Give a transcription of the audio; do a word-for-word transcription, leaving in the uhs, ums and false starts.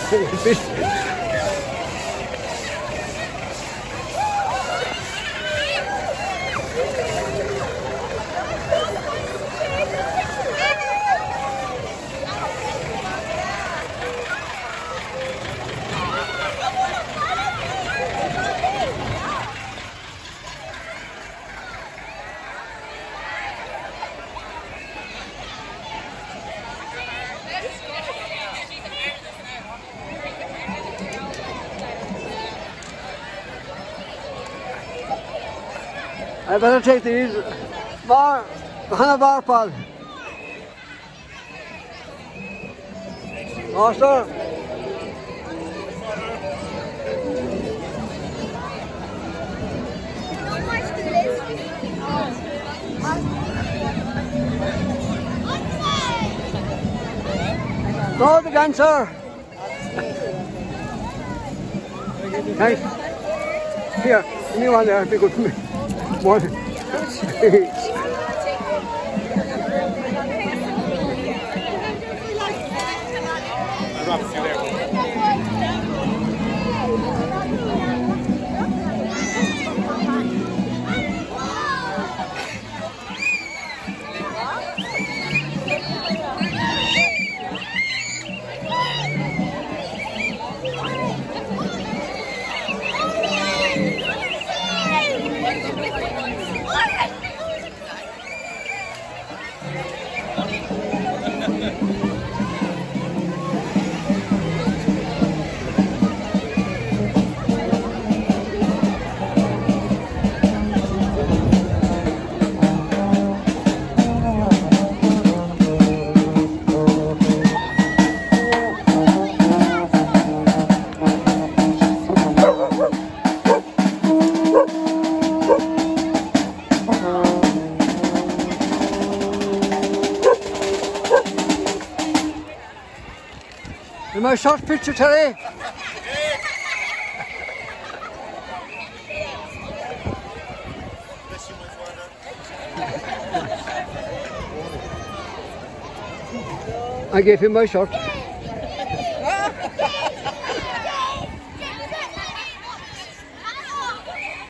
I better take these. Bar, Hannah Barpal. Oh, sir. Go again, sir. Thanks. Here, give me one there. Be good for me. One. My short picture, Terry. I gave him my shot.